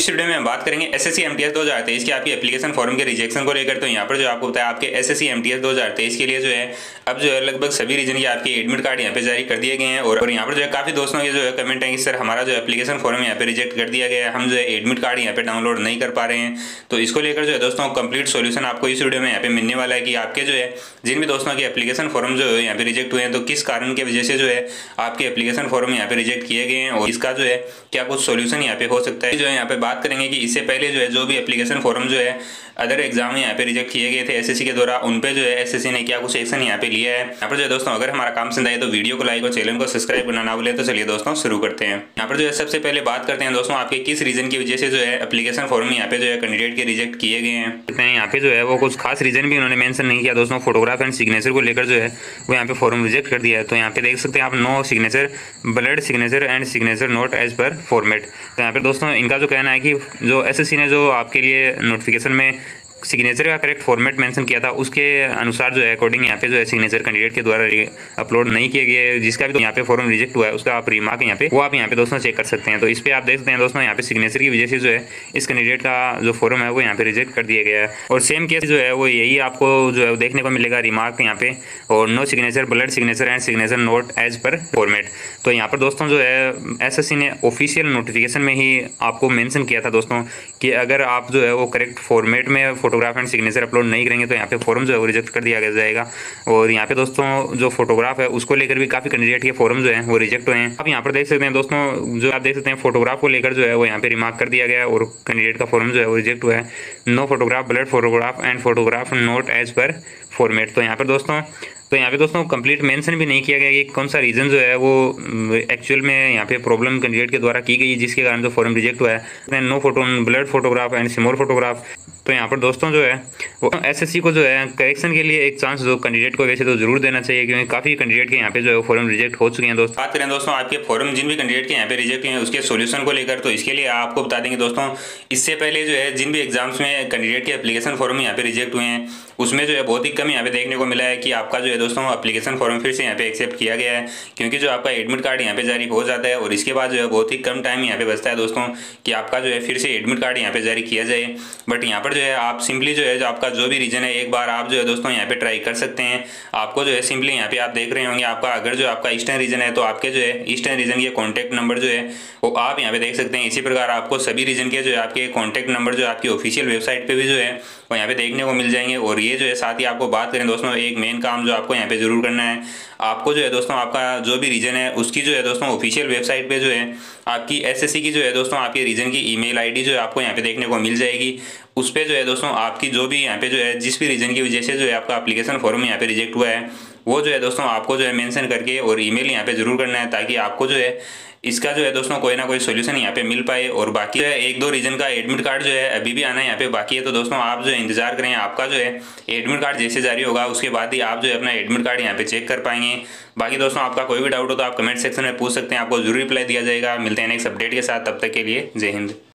इस वीडियो में हम बात करेंगे एसएससी एमटीएस 2023 के आपकी एप्लीकेशन फॉर्म के रिजेक्शन को लेकर। तो यहाँ पर जो आपको बताया आपके एसएससी एमटीएस 2023 के लिए जो है अब जो है लगभग सभी रीजन के आपके एडमिट कार्ड यहाँ पे जारी कर दिए गए हैं। और यहाँ पर जो है काफी दोस्तों के जो है कमेंट है कि सर हमारा जो एप्लीकेशन फॉर्म यहाँ पे रिजेक्ट कर दिया गया है, हम जो है एडमिट कार्ड यहाँ पे डाउनलोड नहीं कर पा रहे हैं। तो इसको लेकर जो है दोस्तों कंप्लीट सोल्यूशन आपको इस वीडियो में यहाँ पे मिलने वाला है कि आपके जो है जिन भी दोस्तों के एप्लीकेशन फॉर्म जो है यहाँ पे रिजेक्ट हुए हैं तो किस कारण की वजह से जो है आपके एप्लीकेशन फॉर्म यहाँ पे रिजेक्ट किए गए हैं और इसका जो है क्या कुछ सोल्यूशन यहाँ पे हो सकता है। जो है यहाँ पे बात करेंगे कि इससे पहले जो है जो भी एप्लीकेशन फॉर्म जो है अदर एग्जाम यहाँ पे रिजेक्ट किए गए थे एसएससी के द्वारा, उन पे जो है एसएससी ने क्या कुछ एक्शन यहाँ पे लिया है। यहाँ पर जो है दोस्तों अगर हमारा काम पसंद आए तो वीडियो को लाइक और चैनल को सब्सक्राइब करना ना भूलें। तो चलिए दोस्तों शुरू करते हैं। यहाँ पर जो है सबसे पहले बात करते हैं दोस्तों आपके किस रीजन की वजह से जो है एप्लीकेशन फॉर्म यहाँ पे जो है कैंडिडेट के रिजेक्ट किए गए हैं। यहाँ पे जो है वो कुछ खास रीजन भी उन्होंने मेंशन नहीं किया दोस्तों। फोटोग्राफ एंड सिग्नेचर को लेकर जो है वो यहाँ पे फॉर्म रिजेक्ट कर दिया है। तो यहाँ पे देख सकते हैं आप no signature blurred signature and signature not as per format. तो यहाँ पे दोस्तों इनका जो कहना है कि जो एसएससी ने जो आपके लिए नोटिफिकेशन में सिग्नेचर का करेक्ट फॉर्मेट मेंशन किया था उसके अनुसार जो है अकॉर्डिंग यहाँ पे जो है सिग्नेचर कैंडिडेट के द्वारा अपलोड नहीं किए गए, जिसका भी यहाँ पे फॉर्म रिजेक्ट हुआ है उसका आप रिमार्क यहाँ पे वो आप यहाँ पे दोस्तों चेक कर सकते हैं। तो इस पे आप देख सकते हैं दोस्तों यहाँ पे सिग्नेचर की वजह से जो है इस कैंडिडेट का जो फॉर्म है वो यहाँ पे रिजेक्ट कर दिया गया है। और सेम केस जो है वो यही आपको जो है देखने को मिलेगा रिमार्क यहाँ पे और no signature blurred signature and signature not as per format. तो यहाँ पर दोस्तों जो है एसएससी ने ऑफिशियल नोटिफिकेशन में ही आपको मेंशन किया था दोस्तों कि अगर आप जो है वो करेक्ट फॉर्मेट में फोटोग्राफ एंड सिग्नेचर अपलोड नहीं करेंगे तो यहाँ पे फॉर्म जो है वो रिजेक्ट कर दिया जाएगा। और यहाँ पे दोस्तों जो फोटोग्राफ है उसको लेकर भी काफी कैंडिडेट के फॉर्म जो है वो रिजेक्ट हुए हैं। आप यहाँ पर देख सकते हैं दोस्तों जो आप देख सकते हैं फोटोग्राफ को लेकर जो है वो यहाँ पे रिमार्क कर दिया गया और कैंडिडेट का फॉर्म जो है वो रिजेक्ट हुआ है। No photograph blurred photograph and photograph not as per format. तो यहाँ पे दोस्तों कंप्लीट मेंशन भी नहीं किया गया कि कौन सा रीजन जो है वो एक्चुअल में यहाँ पे प्रॉब्लम कैंडिडेट के द्वारा की गई जिसके कारण जो फॉर्म रिजेक्ट हुआ है। No photo blurred photograph and small photograph. तो यहाँ पर दोस्तों जो है वो एसएससी को जो है करेक्शन के लिए एक चांस जो कैंडिडेट को वैसे तो जरूर देना चाहिए क्योंकि काफी कैंडिडेट के यहाँ पे जो है फॉर्म रिजेक्ट हो चुके हैं। दोस्तों बात करें दोस्तों आपके फॉर्म जिन भी कैंडिडेट के यहाँ पे रिजेक्ट हुए हैं उसके सोल्यूशन को लेकर, तो इसके लिए आपको बता देंगे दोस्तों इससे पहले जो है जिन भी एग्जाम्स में कैंडिडेट के एप्लीकेशन फॉर्म यहाँ पे रिजेक्ट हुए हैं उसमें जो है बहुत ही कम यहाँ पे देखने को मिला है कि आपका जो है दोस्तों एप्लीकेशन फॉर्म फिर से यहाँ पे एक्सेप्ट किया गया है, क्योंकि जो आपका एडमिट कार्ड यहाँ पे जारी हो जाता है और इसके बाद जो है बहुत ही कम टाइम यहाँ पे बचता है दोस्तों कि आपका जो है फिर से एडमिट कार्ड यहाँ पे जारी किया जाए। बट यहाँ पर जो है आप सिंपली जो है जो आपका जो भी रीजन है एक बार आप जो है दोस्तों यहाँ पे ट्राई कर सकते हैं। आपको जो है सिंपली यहाँ पे आप देख रहे होंगे आपका अगर जो आपका ईस्टर्न रीजन है तो आपके जो है ईस्टर्न रीजन के कॉन्टैक्ट नंबर जो है वो आप यहाँ पे देख सकते हैं। इसी प्रकार आपको सभी रीजन के जो है आपके कॉन्टैक्ट नंबर जो आपकी ऑफिशियल वेबसाइट पे भी जो है वो यहाँ पे देखने को मिल जाएंगे। और ये जो है साथ ही आपको बात करें दोस्तों एक मेन काम जो आपको यहाँ पे जरूर करना है, आपको जो है दोस्तों आपका जो भी रीजन है उसकी जो है दोस्तों ऑफिशियल वेबसाइट पे जो है आपकी एसएससी की जो है दोस्तों आपके रीजन की ईमेल आईडी जो है आपको यहाँ पे देखने को मिल जाएगी। उस पर जो है दोस्तों आपकी जो भी यहाँ पे जो है जिस भी रीजन की वजह से जो है आपका एप्लीकेशन फॉर्म यहाँ पे रिजेक्ट हुआ है वो जो है दोस्तों आपको जो है मेंशन करके और ईमेल यहाँ पे जरूर करना है ताकि आपको जो है इसका जो है दोस्तों कोई ना कोई सोल्यूशन यहाँ पे मिल पाए। और बाकी जो है एक दो रीजन का एडमिट कार्ड जो है अभी भी आना यहाँ पे बाकी है। तो दोस्तों आप जो है इंतजार करें, आपका जो है एडमिट कार्ड जैसे जारी होगा उसके बाद ही आप जो है अपना एडमिट कार्ड यहाँ पे चेक कर पाएंगे। बाकी दोस्तों आपका कोई भी डाउट हो तो आप कमेंट सेक्शन में पूछ सकते हैं, आपको जरूर रिप्लाई दिया जाएगा। मिलते हैं नेक्स्ट अपडेट के साथ, तब तक के लिए जय हिंद।